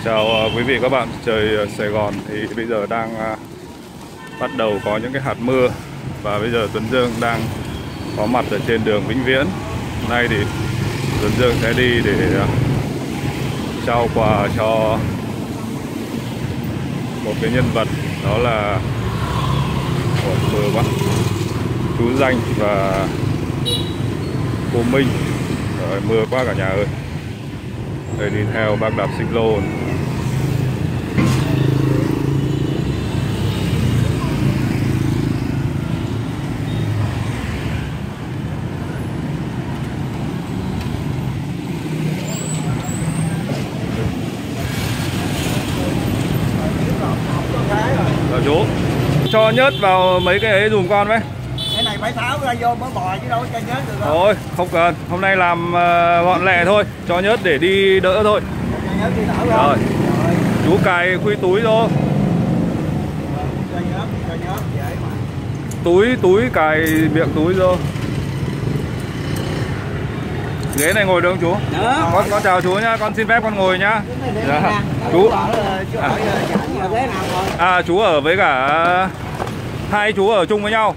Chào quý vị các bạn, trời Sài Gòn thì bây giờ đang bắt đầu có những cái hạt mưa. Và bây giờ Tuấn Dương đang có mặt ở trên đường Vĩnh Viễn. Hôm nay thì Tuấn Dương sẽ đi để trao quà cho một cái nhân vật, đó là mưa quá, chú Danh và cô Minh. Rồi, mưa quá cả nhà ơi. Đây đi theo bác đạp xích lô. Rồi chú cho nhớt vào mấy cái ấy dùm con với. Cái này phải tháo ra vô mới bò chứ đâu cho nhớt được đâu. Thôi không cần, hôm nay làm gọn lẹ thôi, cho nhớt để đi đỡ thôi. Nhớt đi đỡ rồi. Rồi. Chú cài khuy túi vô. Cho nhớt dễ mà. Túi cài miệng túi vô. Ghế này ngồi được không chú? Được. Con chào chú nhá, con xin phép con ngồi nhá. Dạ. Chú chú ở với cả hai chú ở chung với nhau.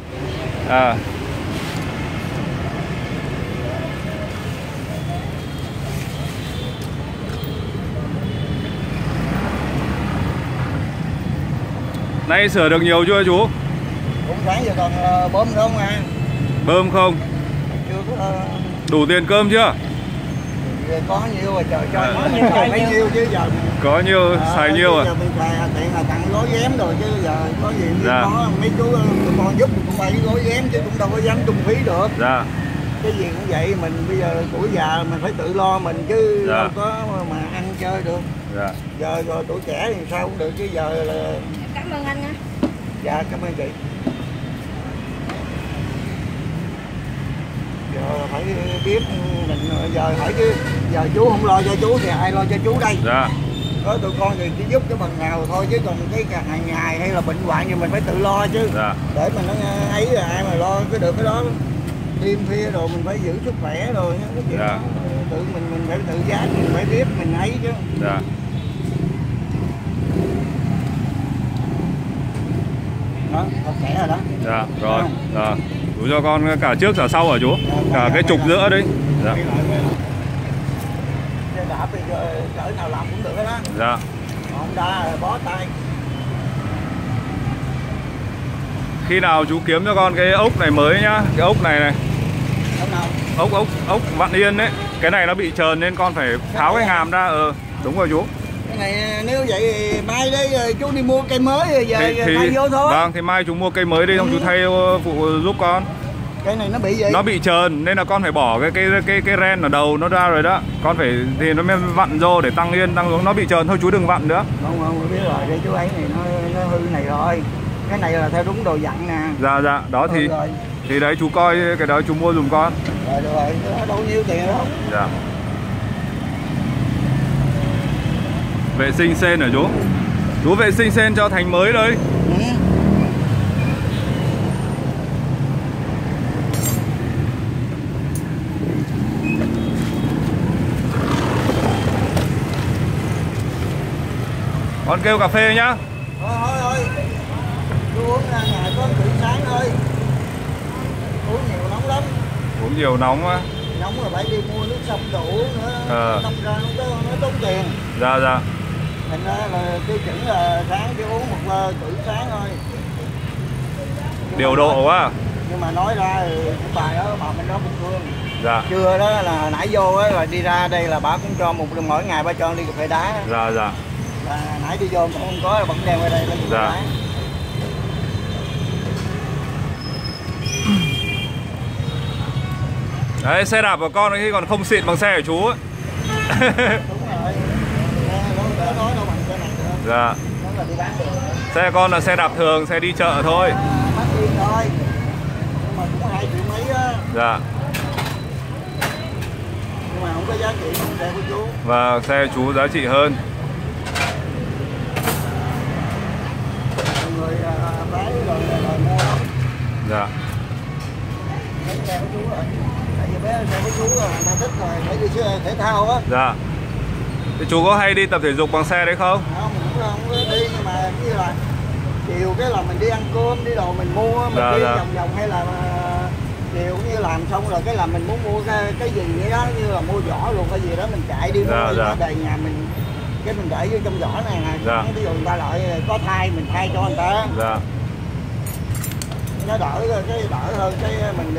Nay sửa được nhiều chưa chú? Cũng sáng giờ còn bơm không à? Bơm không? Chưa có. Đủ tiền cơm chưa? Có nhiêu rồi trời, cho phải nhiêu chứ giờ. Có nhiêu xài nhiêu à? Giờ mình xài tiện là tặng gói ghém rồi chứ giờ có gì có mấy chú con giúp cũng phải gói ghém chứ cũng đâu có dám tung phí được. Dạ. Cái gì cũng vậy, mình bây giờ tuổi già mình phải tự lo mình chứ đâu có mà ăn chơi được. Dạ. Giờ rồi tuổi trẻ thì sao cũng được chứ giờ là. Cảm ơn anh nha. Dạ cảm ơn chị. Giờ phải biết mình giờ hỏi chứ giờ chú không lo cho chú thì ai lo cho chú đây? Dạ. Có tụi con thì chỉ giúp cái phần nào thôi chứ còn cái hàng ngày hay là bệnh hoạn thì mình phải tự lo chứ. Dạ. Để mình nó ấy là ai mà lo cái được cái đó. Đêm khuya rồi mình phải giữ sức khỏe rồi cái chuyện đó, tự mình phải tự giác, mình phải biết mình ấy chứ. Dạ. Đó, thật khỏe rồi đó. Dạ, rồi. Dạ. Chú cho con cả trước cả sau hả chú? Cả cái trục giữa đấy. Dạ. Đạp thì cỡ nào làm cũng được đó. Dạ. Không đa bó tay. Khi nào chú kiếm cho con cái ốc này mới nhá, cái ốc này này. Ốc vặn yên đấy. Cái này nó bị trờn nên con phải tháo cái ngàm ra. Đúng rồi chú. Cái này nếu vậy thì mai đấy chú đi mua cây mới rồi giờ thay vô thôi. Vâng, thì mai chú mua cây mới đi, xong chú thay phụ giúp con. Cái này nó bị gì? Nó bị trờn nên là con phải bỏ cái ren ở đầu nó ra rồi đó. Con phải thì nó mới vặn vô để tăng yên tăng xuống. Nó bị trờn thôi chú đừng vặn nữa. Không biết rồi, đây chú ấy này nó hư này rồi. Cái này là theo đúng đồ dặn nè. Dạ đó thì đấy chú coi cái đó chú mua dùm con. Rồi đâu nhiêu tiền đâu. Dạ. Vệ sinh sên hả chú? Chú vệ sinh sên cho thành mới đấy. Con kêu cà phê nhá. Thôi. Chú uống ra ngày có một sáng thôi. Uống nhiều nóng lắm. Uống nhiều nóng á. Nóng rồi phải đi mua nước sông đồ uống nữa. Đâm ra nó tốn tiền. Dạ. Thành ra là tiêu chuẩn là sáng chỉ uống một cữ sáng thôi. Điều độ quá. Nhưng mà nói ra thì cũng bài đó bà bên đó cũng thương. Dạ. Trưa đó là nãy vô á là đi ra đây là bà cũng cho mỗi ngày bà cho ly cà phê đá. Dạ. Là nãy đi vô mà không có là vẫn đem qua đây lên cà phê đá. Đấy, xe đạp của con khi còn không xịn bằng xe của chú ấy. Đúng rồi. Nó nói đâu bằng xe này được. Dạ. Nó là đi bán được. Xe con là xe đạp thường, xe đi chợ thôi. Bán yên thôi. Nhưng mà cũng 2 triệu mấy á. Dạ. Nhưng mà không có giá trị bằng xe của chú. Và xe chú giá trị hơn. Mọi người bán rồi mua lắm. Dạ. Cái xe của chú rồi. Tại vì bé xe của chú là thích rồi, phải đi thể thao á. Dạ. Thì chú có hay đi tập thể dục bằng xe đấy không? Không có đi, nhưng mà như là chiều cái là mình đi ăn cơm, đi đồ mình mua, mình đi vòng vòng, hay là chiều như làm xong rồi cái là mình muốn mua cái gì vậy đó, như là mua giỏ luôn cái gì đó mình chạy đi mua đầy nhà mình, cái mình để vô trong giỏ này nè. Ví dụ người ta lại có thai mình thay cho người ta. Nó đỡ hơn cái mình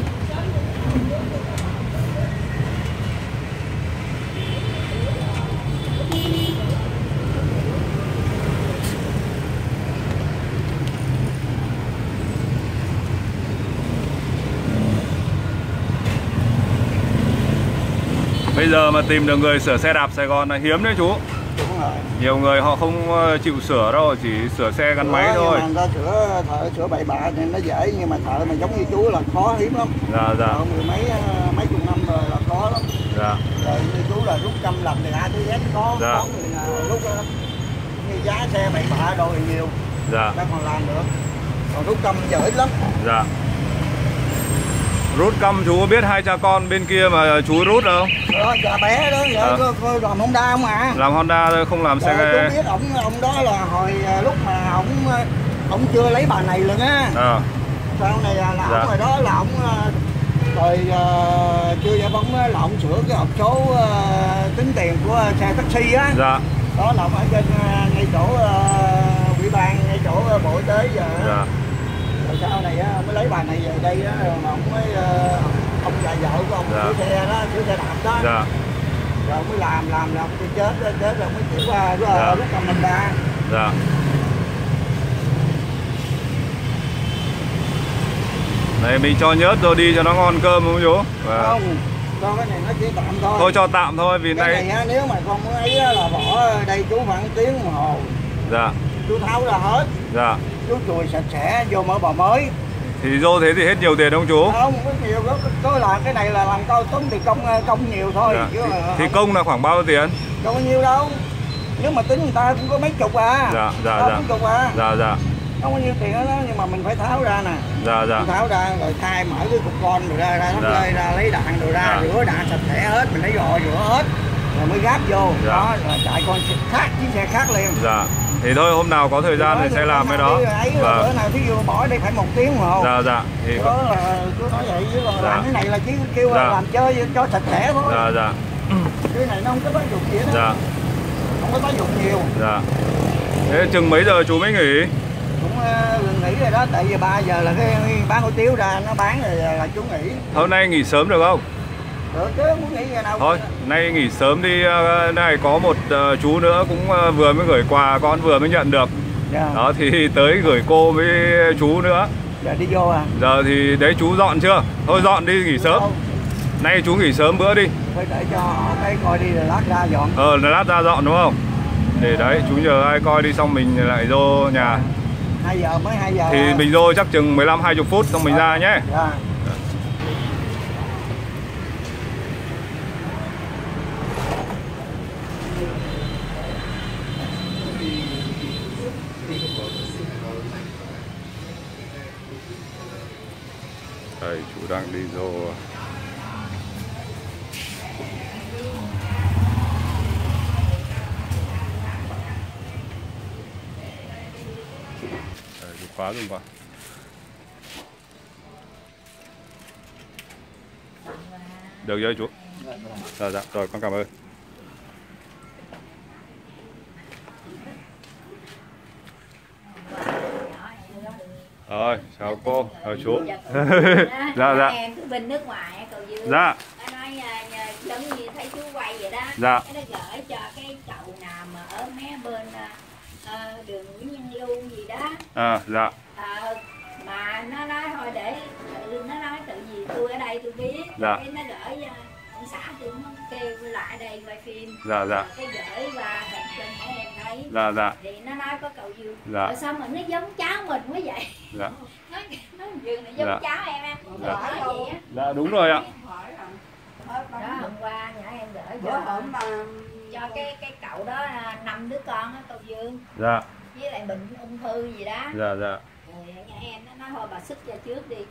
Bây giờ mà tìm được người sửa xe đạp Sài Gòn là hiếm đấy chú. Đúng rồi. Nhiều người họ không chịu sửa đâu, chỉ sửa xe gắn máy thôi. Nhưng mà người ta sửa bậy bạ thì nó dễ, nhưng mà thợ mà giống như chú là khó, hiếm lắm. Mười mấy chục năm rồi là khó lắm. Rồi như chú là rút 100 lần thì A tới Z có người nào rút đó. Như giá xe bậy bạ rồi nhiều. Ta còn làm được. Còn rút 100 dễ lắm. Rút căm chú có biết hai cha con bên kia mà chú rút không? Dạ bé đó, làm Honda không à? Làm Honda thôi, không làm xe. Chú biết ông đó là hồi lúc mà ông chưa lấy bà này luôn á. Sau này là ông rồi đó là ông rồi chưa giải phóng là ông sửa cái hộp số tính tiền của xe taxi á. Đó là ông ở trên ngay chỗ ủy ban, ngay chỗ Bộ Y tế giờ. Rồi sau này ông mới lấy bà này về đây á, rồi ông mới ông và vợ của ông sửa xe đó, sửa xe đạp đó. Rồi ông mới làm tôi chết rồi ông mới chuyển qua lúc cầm mình ra. Này mình cho nhớt rồi đi cho nó ngon cơm không chú? Không, cho cái này nó chỉ tạm thôi. Thôi cho tạm thôi vì cái này á, nếu mà không ấy là bỏ đây chú khoảng tiếng đồng hồ. Chú tháo ra hết. Chú chùi sạch sẽ vô mở bò mới. Thì vô thế thì hết nhiều tiền không chú? Không, có nhiều, có là cái này là làm tốn tiền công nhiều thôi. Thì công là khoảng bao nhiêu tiền? Đâu có nhiêu đâu. Nếu mà tính người ta cũng có mấy chục à. Mấy chục à. Không có nhiêu tiền đó, nhưng mà mình phải tháo ra nè. Mình tháo ra rồi thay mở cái cục con rồi ra ra lấy đạn rồi ra rửa đạn sạch sẽ hết, mình lấy gò rửa hết rồi mới gáp vô. Đó là chạy con khác, chiếc xe khác liền. Thì thôi hôm nào có thời gian thì sẽ làm cái đó. Bữa nào thí dụ bỏ đây phải 1 tiếng đồng hồ. Thì đó là cứ nói vậy, chứ còn làm cái này là chỉ kêu làm chơi cho sạch sẽ thôi. Cái này nó không có tác dụng gì đó. Không có tác dụng nhiều. Thế chừng mấy giờ chú mới nghỉ? Cũng nghỉ rồi đó, tại vì 3 giờ là cái bán hủ tiếu ra nó bán rồi là chú nghỉ. Hôm nay nghỉ sớm được không? Được chứ, muốn nghỉ giờ nào. Thôi, nay nghỉ sớm đi. Này có một chú nữa cũng vừa mới gửi quà, con vừa mới nhận được. Đó thì tới gửi cô với chú nữa. Giờ đi vô à? Giờ thì đấy chú dọn chưa? Thôi dọn đi nghỉ sớm. Nay chú nghỉ sớm bữa đi. Phải để cho họ cái coi đi rồi lát ra dọn. Lát ra dọn đúng không? Để đấy chú nhờ ai coi đi xong mình lại vô nhà. 2 giờ mới 2 giờ. Thì mình vô chắc chừng 15-20 phút xong mình ra nhé. Đây chú đang đi vô. Đây, chú khóa luôn qua. Được chưa chú? Dạ, rồi con cảm ơn. Rồi, chào cô, chào chú. Dạ. Em cứ bên nước ngoài Cầu Dương. Dạ. Nó nói giống như thấy chú quay vậy đó. Dạ. Nó gửi cho cái cậu nào mà ở mé bên đường Nguyễn Nhân Lưu gì đó. Dạ. Mà nó nói thôi để nó nói tự gì tôi ở đây tôi biết. Dạ. Cái nó gửi ông xã tôi kêu lại đây quay phim. Dạ. Cái gửi qua hình cho hai em thấy. Dạ. Thì nó nói có Cầu Dương. Dạ. Rồi sao mà nó giống cháu mình quá vậy? Dạ. Nó Dương này giống cháu em á. Dạ. Gì á. Dạ đúng rồi ạ. Đó hôm qua nhỏ em gửi cho cái cậu đó 5 đứa con á Cầu Dương. Dạ. Với lại bệnh ung thư gì đó. Dạ. Rồi nhỏ em nó nói thôi bà sức cho trước đi.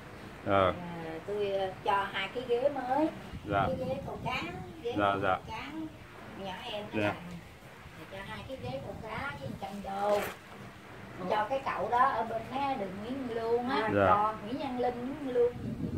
Tôi cho 2 cái ghế mới. Dạ. Cái ghế cầu cán, ghế dạ. cán. nhỏ em dạ. cho 2 cái ghế con cá với 100 đô cho cái cậu đó ở bên mấy đường Nguyễn Lương á, dạ. Nguyễn Văn Linh, Nguyễn Lương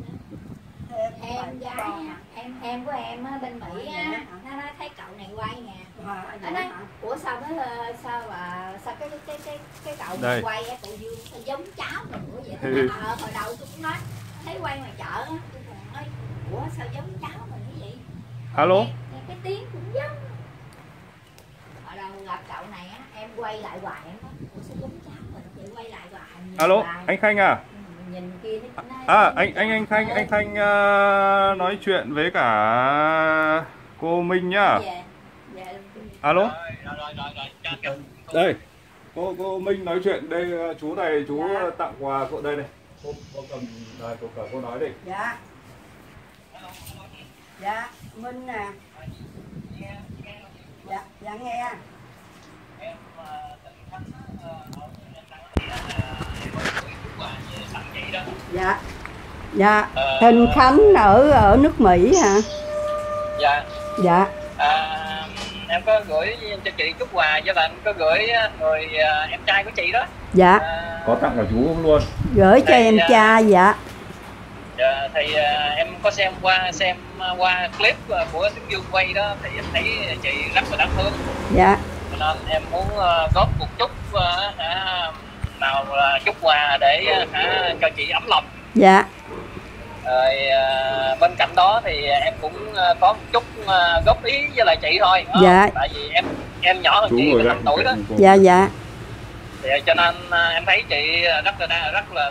em gái em của em á, bên Mỹ á, nó nói thấy cậu này quay nè, nó nói ủa sao nó sao cái cậu này quay á, cậu Dương sao giống cháu mình ủa vậy hồi đầu tôi cũng nói thấy quay ngoài chợ á, tôi còn nói ủa sao giống cháu mình cái gì. Alo, cái tiếng cũng giống. Hồi đầu gặp cậu này á, em quay lại hoài em nói ủa sao giống cháu mình, chị quay lại hoài. alo, anh Khanh à? Nhìn kia Anh Khanh nói chuyện với cả cô Minh nhá. Alo. Đây, cô Minh nói chuyện đây, chú này chú tặng quà cô đây này. Cô cầm đây, cô nói đi. Dạ. Dạ, Minh nè. Dạ nghe. Dạ. Dạ, Thịnh Khánh ở nước Mỹ hả? Dạ. Dạ. Em có gửi cho chị chút quà với bạn có gửi người em trai của chị đó. Dạ. Có tặng cả chú luôn. Gửi cho em trai dạ. Dạ, thì em có xem qua clip của Tiếng Dương quay đó thì em thấy chị rất là đáng thương. Dạ. Cho nên em muốn góp một chút nào là chút quà để cho chị ấm lòng. Dạ. Rồi bên cạnh đó thì em cũng có một chút góp ý với lại chị thôi. Dạ. Tại vì em nhỏ hơn chú chị 5 tuổi đó. Dạ dạ. Thì cho nên em thấy chị rất là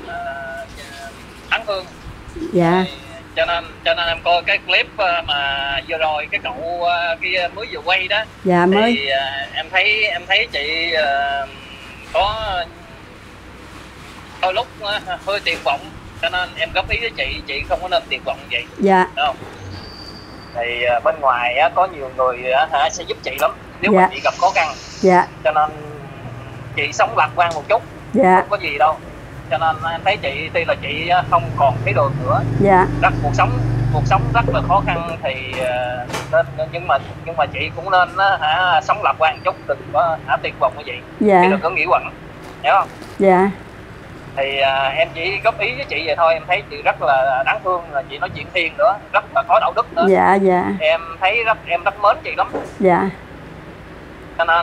đáng thương. Dạ. Cho nên em coi cái clip mà vừa rồi cái cậu kia mới vừa quay đó. Dạ mới. Thì em thấy chị có đôi lúc hơi tuyệt vọng, cho nên em góp ý với chị không có nên tuyệt vọng vậy. Dạ. Đúng không? Thì bên ngoài có nhiều người sẽ giúp chị lắm nếu mà chị gặp khó khăn. Dạ. Cho nên chị sống lạc quan một chút. Dạ. Không có gì đâu. Cho nên em thấy chị tuy là chị không còn thấy đường nữa. Dạ. Cuộc sống rất là khó khăn thì nên nhưng mà chị cũng nên sống lạc quan một chút, đừng có tuyệt vọng như vậy. Dạ. Chị đừng có nghĩ quẩn, hiểu không? Dạ. Thì em chỉ góp ý với chị vậy thôi. Em thấy chị rất là đáng thương, là chị nói chuyện thiền nữa, rất là có đạo đức nữa. Dạ dạ. Em thấy em rất mến chị lắm. Dạ. Cho nên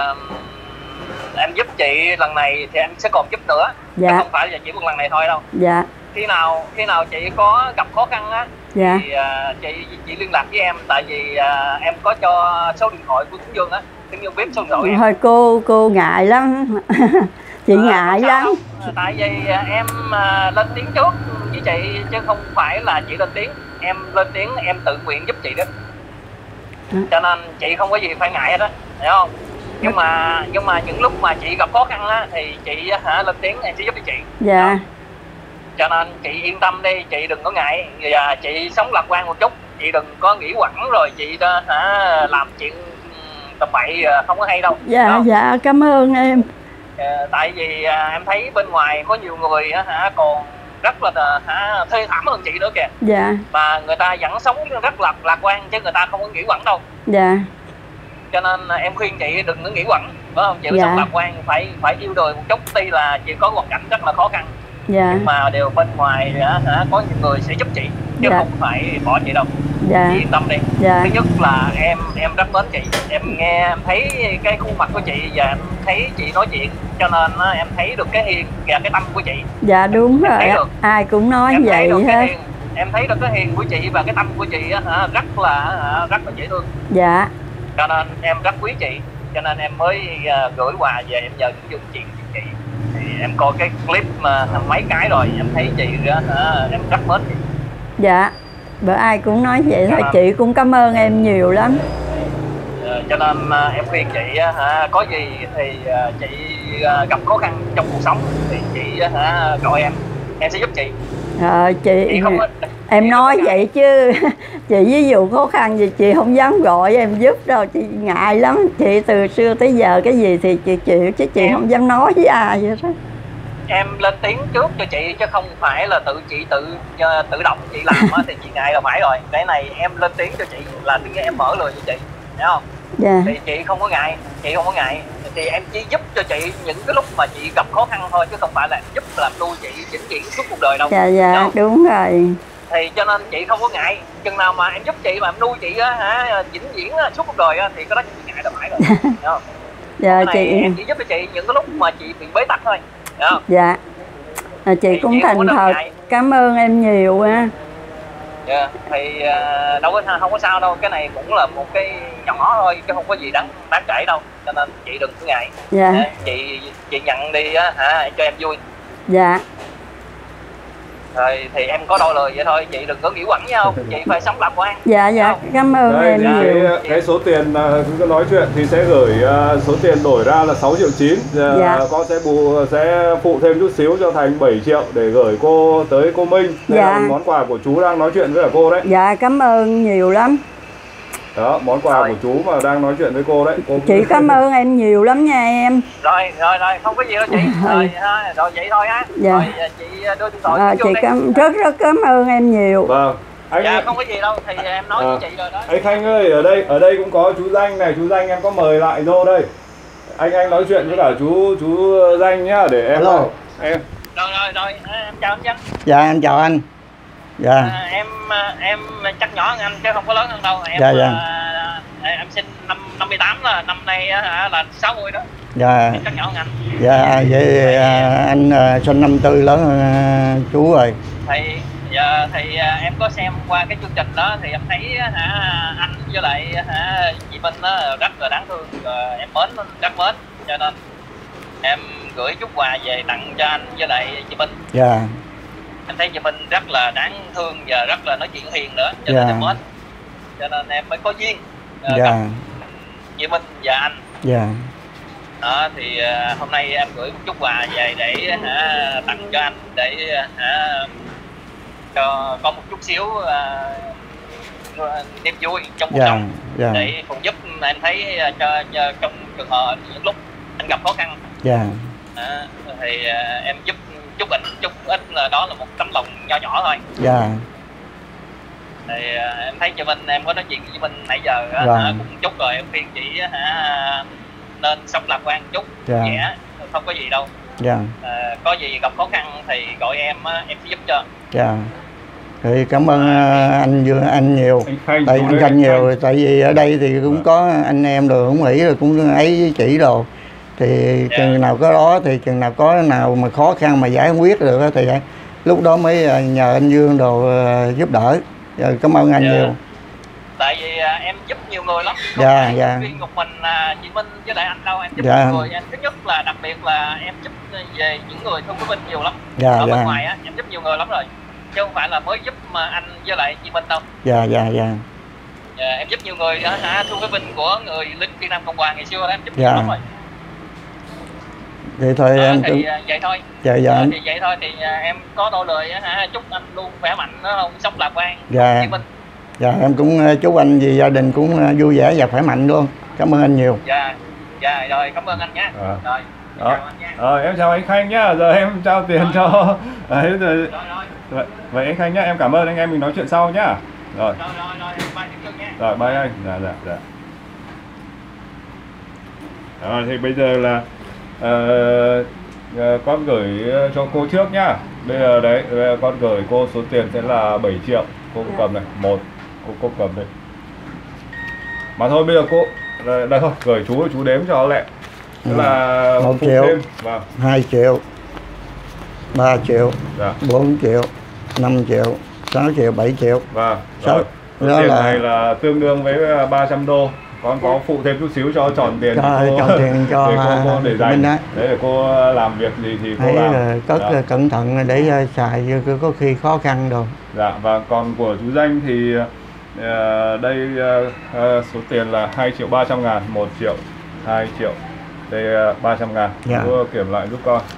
em giúp chị lần này thì em sẽ còn giúp nữa. Dạ. Chứ không phải là chỉ một lần này thôi đâu. Dạ. Khi nào chị có gặp khó khăn á, dạ. thì chị liên lạc với em, tại vì em có cho số điện thoại của Tiếng Dương á. Tiếng Dương biết số điện thoại em. Thôi cô ngại lắm. Chị ngại lắm. Tại vì em lên tiếng trước với chị chứ không phải là chị lên tiếng. Em lên tiếng em tự nguyện giúp chị đó. Cho nên chị không có gì phải ngại hết á, hiểu không? Nhưng mà những lúc mà chị gặp khó khăn á thì chị lên tiếng em sẽ giúp cho chị. Dạ. Cho nên chị yên tâm đi, chị đừng có ngại, và chị sống lạc quan một chút, chị đừng có nghĩ quẩn rồi chị làm chuyện tầm bậy không có hay đâu. Dạ dạ cảm ơn em. Tại vì em thấy bên ngoài có nhiều người còn rất là thê thảm hơn chị nữa kìa. Dạ. Mà người ta vẫn sống rất là lạc quan chứ người ta không có nghĩ quẩn đâu. Dạ. Cho nên em khuyên chị đừng có nghĩ quẩn, phải không? Chị sống lạc quan, phải yêu đời một chút, tuy là chị có hoàn cảnh rất là khó khăn. Dạ. Nhưng mà đều bên ngoài có nhiều người sẽ giúp chị chứ không phải bỏ chị đâu. Dạ. Chị yên tâm đi. Dạ. Thứ nhất là em rất mến chị, em nghe em thấy cái khuôn mặt của chị và em thấy chị nói chuyện, cho nên em thấy được cái hiền và cái tâm của chị. Dạ đúng rồi, ai cũng nói em vậy hết. Em thấy được cái hiền của chị và cái tâm của chị rất là dễ thương. Dạ. Cho nên em rất quý chị, cho nên em mới gửi quà về, em nhờ những chuyện chị. Thì em coi cái clip mà mấy cái rồi em thấy chị em rất mến chị. Dạ, bởi ai cũng nói vậy thôi. Chị cũng cảm ơn em nhiều lắm. Cho nên em khuyên chị có gì thì chị gặp khó khăn trong cuộc sống thì chị gọi em sẽ giúp chị. Chị không, em nói vậy chứ chị ví dụ khó khăn gì chị không dám gọi em giúp đâu, chị ngại lắm. Chị từ xưa tới giờ cái gì thì chị chịu chứ chị không dám nói với ai vậy đó. Em lên tiếng trước cho chị chứ không phải là chị tự động chị làm thì chị ngại là phải rồi. Cái này em lên tiếng cho chị là tiếng em mở lời cho chị. hiểu không? Dạ. Thì chị không có ngại, thì em chỉ giúp cho chị những cái lúc mà chị gặp khó khăn thôi, chứ không phải là em giúp làm nuôi chị vĩnh viễn suốt cuộc đời đâu. Dạ đúng rồi. Thì cho nên chị không có ngại, chừng nào mà em giúp chị mà em nuôi chị á hả, vĩnh viễn suốt cuộc đời á, thì cái đó chị ngại là phải rồi, hiểu không? Dạ cái này em chỉ giúp cho chị những cái lúc mà chị bị bế tắc thôi, hiểu không? Dạ. Chị cũng thành thật cảm ơn em nhiều á. Dạ, thì không có sao đâu, cái này cũng là một cái nhỏ thôi chứ không có gì đáng kể đâu, cho nên chị đừng có ngại. Dạ. Chị nhận đi á hả, cho em vui. Dạ. Rồi thì em có đôi lời vậy thôi, chị đừng có nghĩ quẩn nhau, chị phải sống lạc quan. Dạ cảm ơn đây, em nhiều. cái số tiền cứ nói chuyện thì sẽ gửi số tiền đổi ra là 6,9 triệu. Dạ. Con sẽ phụ thêm chút xíu cho thành 7 triệu để gửi cô tới cô Minh. Đây là món quà của chú đang nói chuyện với cả cô đấy. Dạ cảm ơn nhiều lắm. Đó, món quà của chú mà đang nói chuyện với cô đấy. Chị cảm ơn em nhiều lắm nha em. Rồi, không có gì đâu chị. Rồi vậy thôi á. Dạ. Rồi chị đưa điện thoại chị rất cảm ơn em nhiều. Vâng. Dạ không có gì đâu, thì em nói với chị rồi đó. Anh Khanh ơi, ở đây cũng có chú Danh này, chú Danh em có mời lại vô đây. Anh nói chuyện với cả chú Danh nhá, để em. Hello. Em. Rồi, em chào anh Danh. Dạ em chào anh. Dạ. Em chắc nhỏ hơn anh chứ không có lớn hơn đâu. Em em sinh năm 58 là năm nay là 60 đó. Dạ. Em chắc nhỏ hơn anh. Dạ vậy anh sinh 54 lớn hơn chú rồi. Thì em có xem qua cái chương trình đó thì em thấy anh với lại chị Minh rất là đáng thương, em rất mến, cho nên em gửi chút quà về tặng cho anh với lại chị Minh. Dạ. Em thấy chị Minh rất là đáng thương và rất là nói chuyện hiền nữa, cho nên em mến, cho nên em mới có duyên gặp chị Minh và anh. Dạ. Đó thì hôm nay em gửi một chút quà về để tặng cho anh, để cho có một chút xíu niềm vui trong cuộc sống, để cùng giúp em thấy cho trong trường hợp những lúc anh gặp khó khăn. Thì em giúp chút ít là đó là một tấm lòng nho nhỏ thôi. Thì em thấy chị Minh, em có nói chuyện với Minh nãy giờ cũng chút rồi, em khuyên chị nên sống lạc quan chút, nhẹ, không có gì đâu. Có gì gặp khó khăn thì gọi em sẽ giúp cho. Thì cảm ơn anh nhiều, anh Khanh nhiều, tại vì ở đây thì cũng có anh em rồi cũng nghĩ rồi cũng ấy với chị rồi, thì chừng nào có đó thì chừng nào có nào mà khó khăn mà giải quyết được thì lúc đó mới nhờ anh Dương đồ giúp đỡ. Cảm ơn anh nhiều. Tại vì em giúp nhiều người lắm, không phải riêng một mình chị Minh với lại anh đâu, em giúp nhiều người. Thứ nhất là đặc biệt là em giúp về những người thương của Minh nhiều lắm. Ở bên ngoài em giúp nhiều người lắm rồi, chứ không phải là mới giúp mà anh với lại chị Minh đâu. Em giúp nhiều người thương với Minh của người lính Việt Nam Cộng Hòa ngày xưa, em giúp nhiều lắm rồi. Vậy thôi em thì vậy thôi. Thì vậy thôi thì em có đôi lời chúc anh luôn khỏe mạnh, không sống lạc quan. Em cũng chúc anh vì gia đình cũng vui vẻ và khỏe mạnh luôn. Cảm ơn anh nhiều. Rồi cảm ơn anh nhé. Rồi em chào anh Khanh nhá, giờ em trao tiền cho đấy rồi. Vậy anh Khanh nhá, em cảm ơn anh em mình nói chuyện sau nhá. Rồi bye anh. Dạ. Rồi thì bây giờ là con gửi cho cô trước nhá. Bây giờ đấy con gửi cô số tiền sẽ là 7 triệu. Cô cầm này, cô cầm đây. Mà thôi bây giờ cô đây thôi, gửi chú đếm cho lẹ. Tức là 1 triệu, 2 triệu, 3 triệu, 4 triệu, 5 triệu, 6 triệu, 7 triệu. Vâng. Số tiền này là tương đương với 300 đô. Con có phụ thêm chút xíu cho tròn tiền cho cô để dành. Đấy để cô làm việc gì thì cô làm. Cẩn thận để xài có khi khó khăn rồi. Dạ, và còn của chú Danh thì đây số tiền là 2.300.000, 1 triệu, 2 triệu, đây 300.000. Cô kiểm lại giúp con.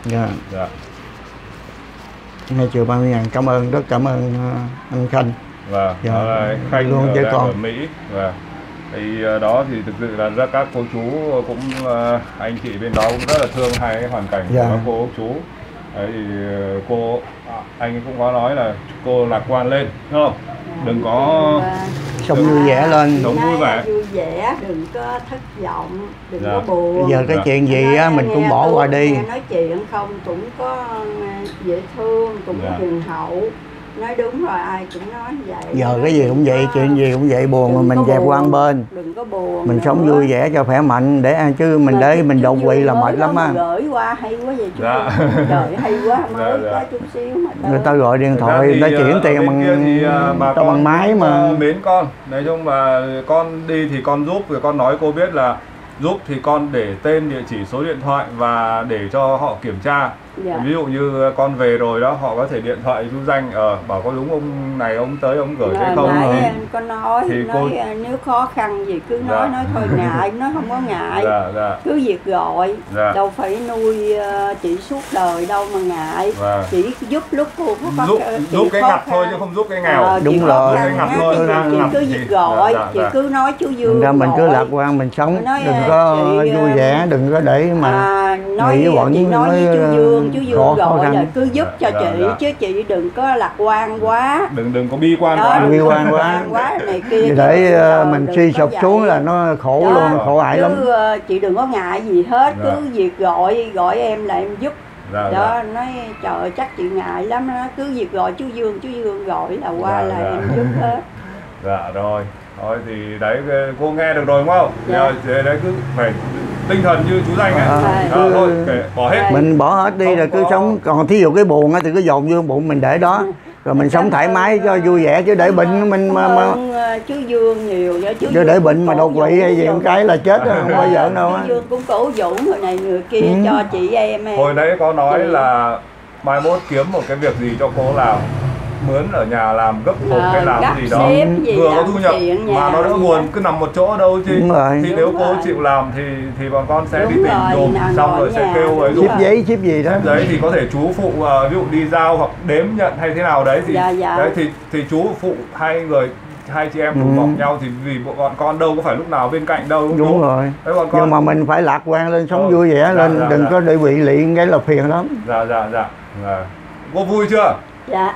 2.30.000, cảm ơn, rất cảm ơn anh Khanh. Và Khanh luôn với con ở Mỹ. Và thì đó thì thực sự là các cô chú cũng anh chị bên đó cũng rất là thương hai cái hoàn cảnh của các cô chú. Đấy thì anh cũng có nói là cô lạc quan lên, đúng không? Đừng có sống vui vẻ lên, sống vui vẻ, vui vẻ, đừng có thất vọng, đừng dạ. có buồn. Bây giờ cái chuyện gì á mình cũng bỏ qua đi. Nói chuyện không cũng có dễ thương, cũng có hiền hậu. Nói đúng rồi, ai cũng nói vậy. Giờ cái gì cũng vậy, chuyện gì cũng vậy, buồn mà mình dẹp qua một bên. Đừng có buồn. Mình sống vui vẻ cho khỏe mạnh để chứ mình để mình đột quỵ là mệt lắm á. Gửi qua hay quá vậy chú. Trời hay quá mới có chút xíu mà. Người ta gọi điện thoại, người ta chuyển tiền bằng máy mà. Mến con. Nói chung là con đi thì con giúp, rồi con nói cô biết là giúp thì con để tên, địa chỉ, số điện thoại và để cho họ kiểm tra. Dạ. Ví dụ như con về rồi đó, họ có thể điện thoại chú Danh bảo có đúng ông này ông tới ông gửi hay không. Nãy con nói, thì cô... nếu khó khăn gì cứ nói thôi ngại, nó không có ngại. Cứ việc gọi, đâu phải nuôi chị suốt đời đâu mà ngại. Chỉ giúp lúc cô có giúp cái ngặt thôi chứ không giúp cái nghèo. Đúng rồi. Chị cứ việc gọi, chị cứ nói chú Dương ra mình cứ lạc quan mình sống, đừng có vui vẻ, đừng có để mà nghĩ quẩn. Chị nói với chú Dương gọi là cứ giúp cho chị chứ chị đừng có lạc quan quá, đừng có bi quan quá, bi quan quá này kia để mình suy sụp xuống là nó khổ luôn, khổ ải lắm. Chị đừng có ngại gì hết, cứ việc gọi em là em giúp. Nói trời chắc chị ngại lắm đó, cứ việc gọi chú Dương gọi là qua là em giúp hết. Dạ rồi, thôi thì đấy cô nghe được rồi đúng không? Đấy cứ phải tinh thần như chú Danh ấy. Thôi bỏ hết. Mình bỏ hết đi rồi cứ sống, còn thí dụ cái buồn thì cứ dồn vô bụng mình để đó. Rồi mình sống thoải mái cho vui vẻ chứ để bệnh mình mà chú Dương nhiều vậy chứ để bệnh mà đột quỵ hay gì một cái là chết đó, không bao giờ đâu á. Chú Dương cũng cổ vũ người này người kia cho chị em. Hồi đấy có nói là mai mốt kiếm một cái việc gì cho cô làm, mướn ở nhà làm gấp hộp hay làm cái gì đó vừa có thu nhập mà nó đỡ buồn cứ nằm một chỗ đâu chứ. Thì nếu cô chịu làm thì bọn con sẽ đi tìm dùm xong rồi sẽ kêu ấy ship giấy ship gì đó, ship giấy thì có thể chú phụ ví dụ đi giao hoặc đếm nhận hay thế nào đấy thì đấy thì chú phụ hai chị em cùng bọc nhau thì vì bọn con đâu có phải lúc nào bên cạnh đâu đúng rồi. Đấy, bọn con... nhưng mà mình phải lạc quan lên, sống vui vẻ lên, đừng có để bị lị cái là phiền lắm. Cô vui chưa? Dạ.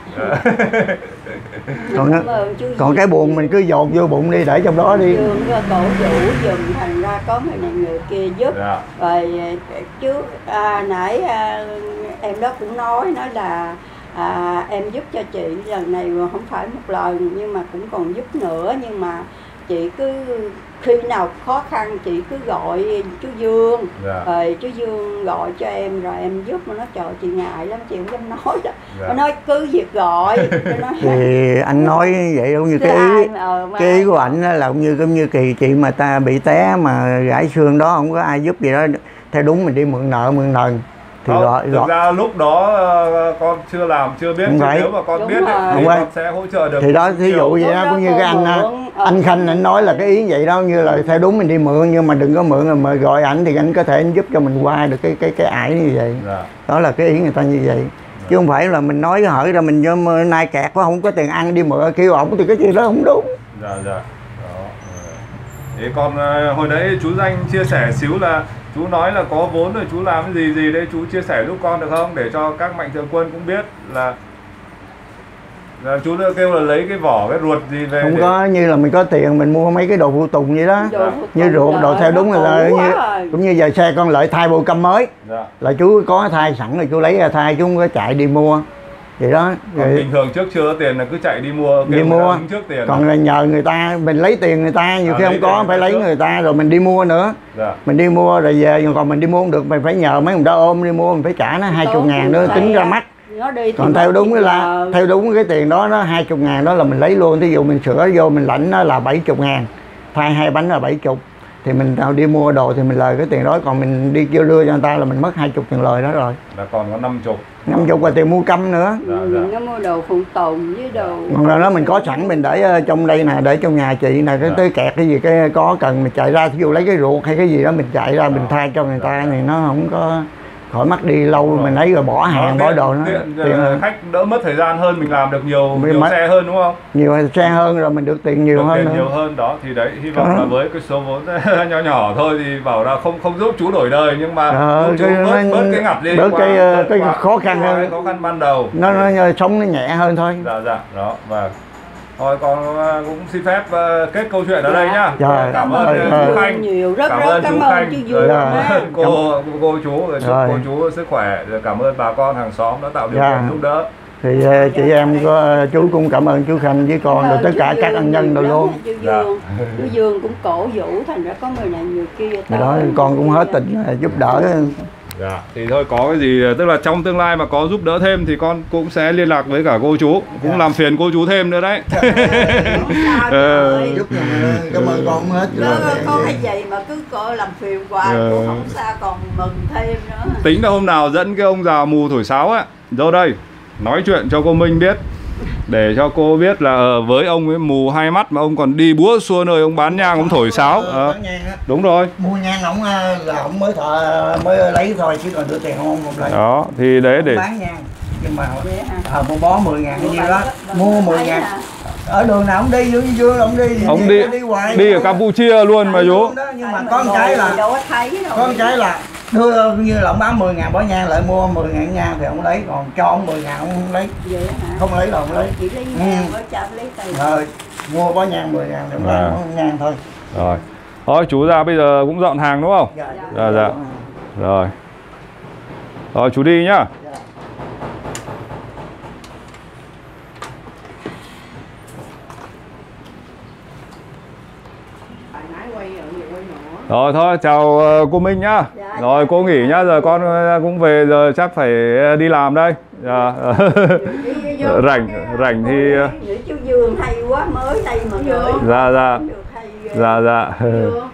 Còn cái buồn mình cứ dồn vô bụng đi để trong đó đi. Dương cổ vũ dùm thành ra có người này người kia giúp. Rồi trước nãy em đó cũng nói là em giúp cho chị lần này không phải một lần nhưng mà cũng còn giúp nữa, nhưng mà chị cứ khi nào khó khăn chị cứ gọi chú Dương, rồi chú Dương gọi cho em rồi em giúp, mà nó trời chị ngại lắm chị không dám nói đó. Nó nói cứ việc gọi. Thì anh nói vậy đâu như cái ý của anh là cũng như kỳ chị mà ta bị té mà gãy xương đó không có ai giúp gì đó, theo đúng mình đi mượn nần thì thực ra lúc đó con chưa làm chưa biết, nếu mà con biết thì con sẽ hỗ trợ được. Thì đó thí dụ vậy đó, cũng như cái anh Khanh anh nói là cái ý vậy đó, như là theo đúng mình đi mượn nhưng mà đừng có mượn rồi mà gọi ảnh thì anh có thể giúp cho mình qua được cái ải như vậy. Đó là cái ý người ta như vậy. Chứ không phải là mình nói hở ra mình nay kẹt quá không có tiền ăn đi mượn kêu ổng thì cái gì đó không đúng. Thế còn hồi đấy chú Danh chia sẻ xíu là chú nói là có vốn rồi chú làm cái gì đấy, chú chia sẻ giúp con được không, để cho các mạnh thường quân cũng biết là chú đã kêu là lấy cái vỏ cái ruột gì về. Không có, như là mình có tiền mình mua mấy cái đồ phụ tùng vậy đó, như ruột đồ theo đúng là cũng như giờ xe con Lợi thay bộ căm mới là chú có thay sẵn rồi chú lấy ra thay chứ không có chạy đi mua vậy đó. Còn bình thường trước chưa có tiền là cứ chạy đi mua trước tiền, còn là nhờ người ta, mình lấy tiền người ta, nhiều khi không có phải lấy người ta rồi mình đi mua nữa. Mình đi mua rồi về, còn mình đi mua không được mình phải nhờ mấy người ta ôm đi mua, mình phải trả nó 20.000 nữa tính ra mắt. Còn theo đúng cái tiền đó nó 20.000 đó là mình lấy luôn. Thí dụ mình sửa vô mình lãnh nó là 70.000, thay 2 bánh là 70, thì mình nào đi mua đồ thì mình lời cái tiền đó, còn mình đi kêu đưa cho người ta là mình mất 20 tiền lời đó rồi. Là còn có 50 là tiền mua căm nữa. Mình có mua đồ phụ tùng với đồ. Còn rồi đó mình có sẵn mình để trong đây nè, để trong nhà chị nè, cái tới kẹt cái gì cái có cần mình chạy ra, thí dụ lấy cái ruột hay cái gì đó mình chạy ra mình thay cho người ta thì nó không có khỏi mất đi lâu mình lấy rồi bỏ hàng bỏ đồ nó tiện khách đỡ mất thời gian hơn, mình làm được nhiều xe hơn đúng không? Nhiều xe hơn rồi mình được tiền nhiều hơn. Nhiều hơn đó thì đấy, hy vọng là với cái số vốn nhỏ thôi thì bảo là không giúp chú đổi đời nhưng mà chú bớt cái ngặt đi, bớt cái khó khăn hơn, khó khăn ban đầu nó sống nó nhẹ hơn thôi. Đó và Thôi con cũng xin phép kết câu chuyện ở đây nhá. Cảm ơn chú Khanh nhiều, rất cảm ơn chú Khanh, cô chú, chúc cô chú sức khỏe, rồi cảm ơn bà con hàng xóm đã tạo điều kiện giúp đỡ. Thì chị em có chú cũng cảm ơn chú Khanh với con rồi tất cả các ân nhân rồi luôn. Chú Dương cũng cổ vũ, thành ra có người này người kia. Đó con cũng hết tình giúp đỡ. Dạ, thì thôi có cái gì tức là trong tương lai mà có giúp đỡ thêm thì con cũng sẽ liên lạc với cả cô chú, cũng làm phiền cô chú thêm nữa đấy. Giúp cảm ơn con hết. Con hay vậy mà cứ làm phiền hoài, cô không xa còn mừng thêm nữa. Tính là hôm nào dẫn cái ông già mù thổi sáo á vô đây nói chuyện cho cô Minh biết, để cho cô biết là với ông ấy mù hai mắt mà ông còn đi búa xua nơi ông bán nhang, ông thổi sáo. Đúng rồi. Mua nhang ổng là ổng mới lấy thôi, chứ còn đưa tiền không lấy. Đó thì đấy để bán nhang nhưng mà một bó 10.000 cái gì đó, mua 10.000. Ở đường nào ông đi, ông đi hoài. Đi ở Campuchia luôn mà chú. Nhưng mà có một cái là đưa như là ông bán 10.000 bó nhang lại mua 10.000 nhang thì ông lấy, còn cho ông 10.000 ông không lấy. Không lấy đâu, ông lấy. Chỉ lấy nhang với cho lấy tiền. Rồi mua bó nhang 10.000 thì ông lấy nhang thôi. Rồi. Thôi chú ra bây giờ cũng dọn hàng đúng không? Dạ. Rồi. Rồi chú đi nhá. Rồi thôi chào cô Minh nhá. Rồi cô nghỉ nhá, giờ con cũng về giờ chắc phải đi làm đây. Rảnh thì chú Dương hay quá, mới đây mà gửi. Dạ.